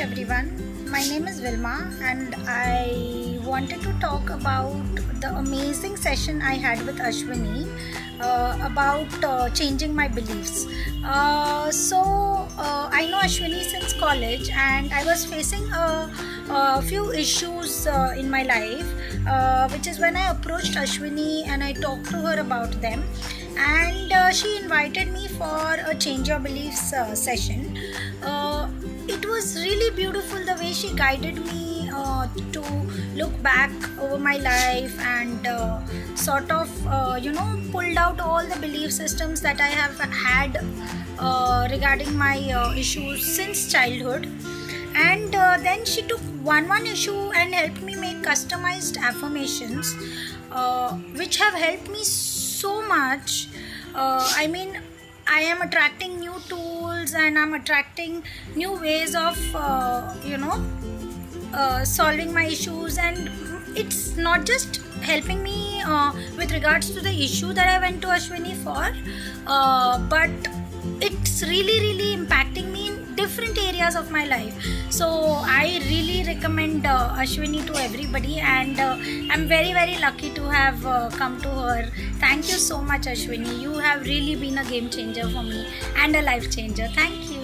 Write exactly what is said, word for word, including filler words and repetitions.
everyone. My name is Wilma and I wanted to talk about the amazing session I had with Ashwini uh, about uh, changing my beliefs. Uh, so uh, I know Ashwini since college and I was facing a, a few issues uh, in my life, uh, which is when I approached Ashwini and I talked to her about them. And uh, she invited me for a change your beliefs uh, session. Uh, it was really beautiful the way she guided me uh, to look back over my life and uh, sort of uh, you know pulled out all the belief systems that I have had uh, regarding my uh, issues since childhood. And uh, then she took one one issue and helped me make customized affirmations, uh, which have helped me so much. uh, I mean, I am attracting new tools and I'm attracting new ways of uh, you know uh, solving my issues, and it's not just helping me uh, with regards to the issue that I went to Ashwini for, uh, but it's really really impacting me in different areas of my life. So I really recommend uh, Ashwini to everybody, and uh, I'm very very lucky to have uh, come to her. Thank you so much, Ashwini. You have really been a game changer for me and a life changer. Thank you.